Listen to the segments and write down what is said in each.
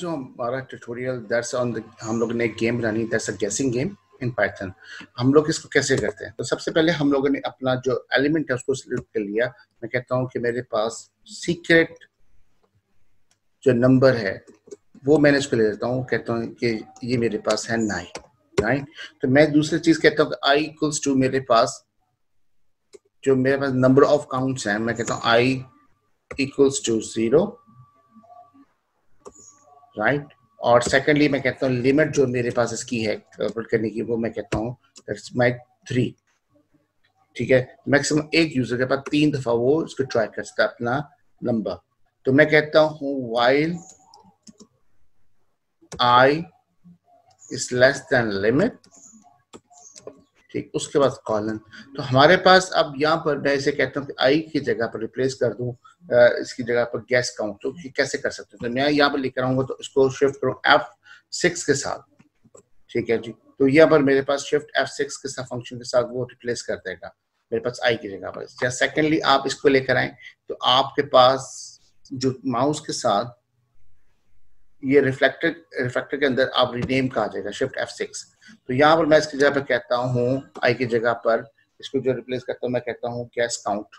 जो हमारा tutorial that's on the हम लोग ने एक गेम बनानी दैट्स अ गेसिंग गेम इन पाइथन। हम लोग इसको कैसे करते हैं? तो सबसे पहले हम लोगों ने अपना जो एलिमेंट है उसको सिलेक्ट कर लिया। मैं कहता हूं कि मेरे पास सीक्रेट जो नंबर है वो मैंने इसको ले लेता हूं, कहता हूं कि ये मेरे पास है 9, राइट। तो मैं दूसरी चीज कहता हूं कि आई इक्वल्स टू मेरे पास जो मेरे पास नंबर ऑफ काउंट्स हैं, मैं कहता हूं आई इक्वल्स टू 0, राइट। और सेकेंडली मैं कहता हूँ लिमिट जो मेरे पास इसकी है कैलकुलेट करने की, वो मैं कहता हूँ दैट्स माय 3, ठीक है। मैक्सिमम एक यूजर के पास 3 दफा वो इसको ट्राई कर सकता है अपना नंबर। तो मैं कहता हूँ while I is less than limit, ठीक। उसके बाद कॉलन। तो हमारे पास अब यहाँ पर मैं इसे कहता हूँ कि आई की जगह पर रिप्लेस कर दूं इसकी जगह पर गैस काउंट। तो कैसे कर सकते हैं? तो मैं यहाँ पर लेकर आऊंगा तो इसको शिफ्ट करूँ F6 के साथ, ठीक है जी। तो यहाँ पर मेरे पास शिफ्ट F6 के साथ फंक्शन के साथ वो रिप्लेस कर देगा मेरे पास आई की जगह पर। या सेकेंडली आप इसको लेकर आए तो आपके पास जो माउस के साथ ये रिफ्लेक्टर के अंदर आप रिनेम का आ जाएगा शिफ्ट F6। तो यहाँ पर मैं इसकी जगह पर कहता हूँ आई की जगह पर इसको जो रिप्लेस करता हूँ मैं कहता हूँ गैस काउंट,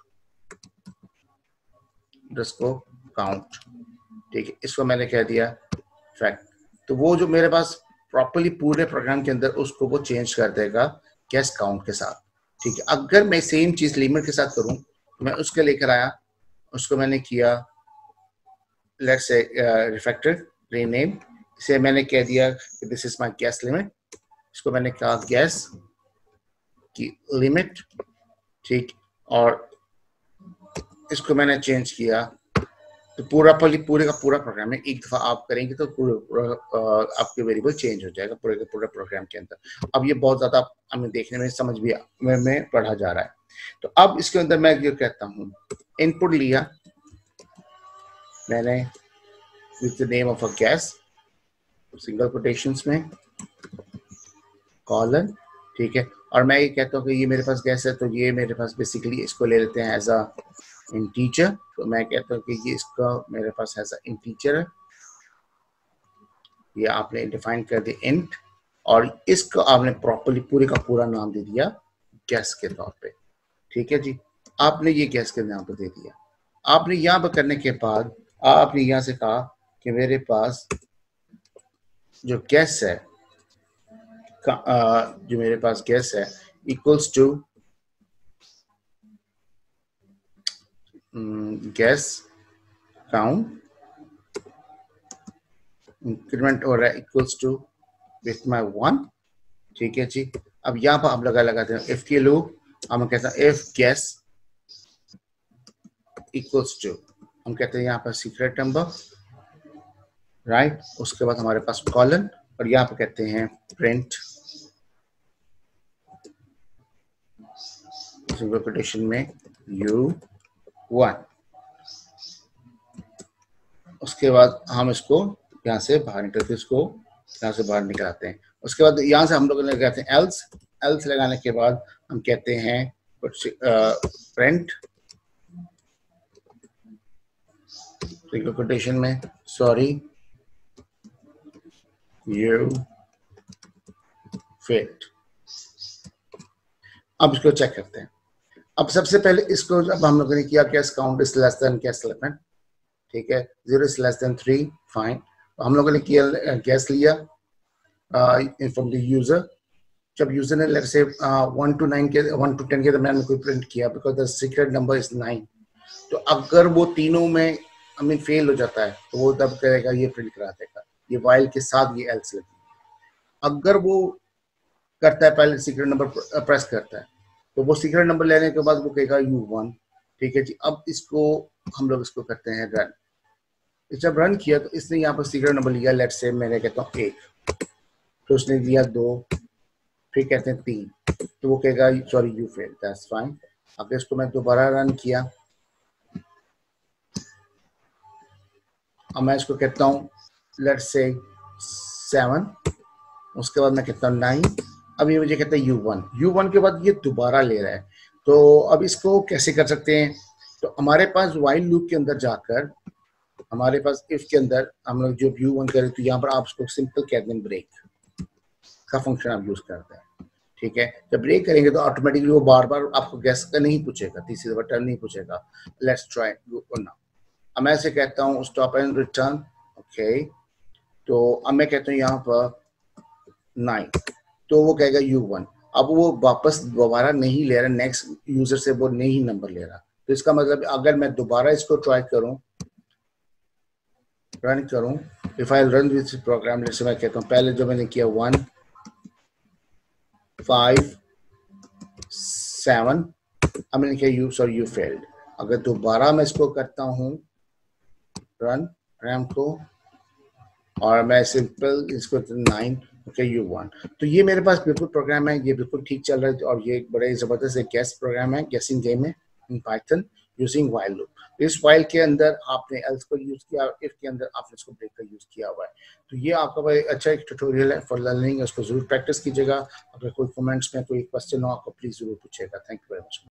जिसको काउंट, ठीक है। इसको मैंने कह दिया फैक्ट। तो वो जो मेरे पास प्रॉपर्ली पूरे प्रोग्राम के अंदर उसको वो चेंज कर देगा गैस काउंट के साथ, ठीक है। अगर मैं सेम चीज लिमिट के साथ करूं, मैं उसके लेकर आया, उसको मैंने किया लेट्स से रिफ्लेक्टर रीनेम, इसे मैंने कह दिया कि this is my guess limit. इसको मैंने कहा गैस की लिमिट, ठीक। और इसको मैंने चेंज किया। तो पूरे का पूरा प्रोग्राम है, एक दफा आप करेंगे तो पूरा आपके वेरिएबल चेंज हो जाएगा पूरे के पूरे प्रोग्राम के अंदर। अब ये बहुत ज्यादा हमें देखने में समझ भी में पढ़ा जा रहा है। तो अब इसके अंदर मैं ये कहता हूँ इनपुट लिया मैंने with the name of a guess single quotations में कॉलन, ठीक है। और मैं ये कहता हूँ कि ये मेरे पास गैस है, तो ये मेरे पास बेसिकली इसको ले लेते हैं एज अ इंटीजर। तो मैं कहता हूँ कि ये इसका मेरे पास एज अ इंटीजर है, ये आपने डिफाइन कर दिया इंट, और इसको आपने प्रॉपर्ली पूरे का पूरा नाम दे दिया गैस के तौर पे, ठीक है जी। आपने ये गैस के नाम पे दे दिया। आपने यहाँ पर करने के बाद आपने यहाँ से कहा कि मेरे पास जो गैस है जो मेरे पास गैस है equals to guess count increment हो रहा है इक्वल्स टू विथ माय 1, ठीक है जी। अब यहाँ पर आप लगाते हैं इफ के लूप, हम कहते हैं इफ गैस इक्वल्स टू, हम कहते हैं यहाँ पर सीक्रेट नंबर, राइट। उसके बाद हमारे पास कॉलन, और यहाँ पर कहते हैं प्रिंट सिंगल कोटेशन में U1। उसके बाद हम इसको यहाँ से बाहर निकलते, इसको यहाँ से बाहर निकालते हैं। उसके बाद यहाँ से हम लोग लगाते हैं एल्स लगाने के बाद हम कहते हैं प्रिंट सिंगल कोटेशन में सॉरी यू फेल्ड। अब इसको चेक करते हैं। अब सबसे पहले इसको जब हम लोगों ने किया guess count is less than guess limit, ठीक है, 0 इज लेस देन 3, फाइन। तो हम लोगों ने किया गैस लिया फ्रॉम द यूजर। जब यूजर ने लेट्स से 1 to 10 के दरमियान में कोई प्रिंट किया because the secret number is 9, तो अगर वो तीनों में फेल हो जाता है तो वो तब करेगा ये प्रिंट करा देगा, ये वाइल के साथ ये एल्स लगी। अगर वो करता है पहले सीक्रेट नंबर प्रेस करता है तो वो सीक्रेट नंबर लेने के बाद वो कहेगा U1, ठीक है जी। अब इसको हम लोग इसको करते हैं रन। जब रन किया तो इसने यहाँ पर सीक्रेट नंबर लिया, लेट्स से मैंने कहता हूँ 1, तो उसने दिया 2, फिर कहते हैं 3, तो वो कहेगा sorry you fail, that's fine. अगर इसको मैं दोबारा रन किया, अब मैं इसको कहता हूँ लेट्स से 7, उसके बाद मैं कहता हूँ 9, अब ये मुझे कहता है U1 के बाद ये दोबारा ले रहा है। तो अब इसको कैसे कर सकते हैं? तो हमारे पास वाइल लूप के अंदर जाकर हमारे पास इफ के अंदर हम लोग जो U1 करें तो यहाँ पर आप उसको सिंपल कह दें ब्रेक का फंक्शन आप यूज करते हैं, ठीक है। जब ब्रेक करेंगे तो ऑटोमेटिकली वो बार बार आपको गैस का नहीं पूछेगा, तीसरी दफा टर्न नहीं पूछेगा। Let's try now. अब मैं ऐसे कहता हूँ स्टॉप एंड रिटर्न, ओके। तो अब मैं कहता हूँ यहाँ पर 9, तो वो कहेगा U1। अब वो वापस दोबारा नहीं ले रहा, नेक्स्ट यूजर से वो नहीं नंबर ले रहा। तो इसका मतलब अगर मैं दोबारा इसको ट्राई करूं, रन करूं, if I run this program, जैसे मैं कहता हूं पहले जो मैंने किया 1 5 7, अब मैंने किया यू फेल्ड। अगर दोबारा मैं इसको करता हूं रन रैम को और मैं सिंपल इसको 9, ओके U1, तो ये मेरे पास बिल्कुल प्रोग्राम है, ये बिल्कुल ठीक चल रहा है और ये बड़े जबरदस्त एक गैस प्रोग्राम है, गैसिंग गेम है in Python using while loop. इस व्हाइल के अंदर आपने एल्स को यूज किया, इफ के अंदर आपने इसको ब्रेक का यूज किया हुआ है। तो ये आपका भाई अच्छा एक ट्यूटोरियल है फॉर लर्निंग, उसको जरूर प्रैक्टिस कीजिएगा। अगर कोई कमेंट्स में कोई क्वेश्चन हो आपको प्लीज जरूर पूछिएगा। Thank you very much.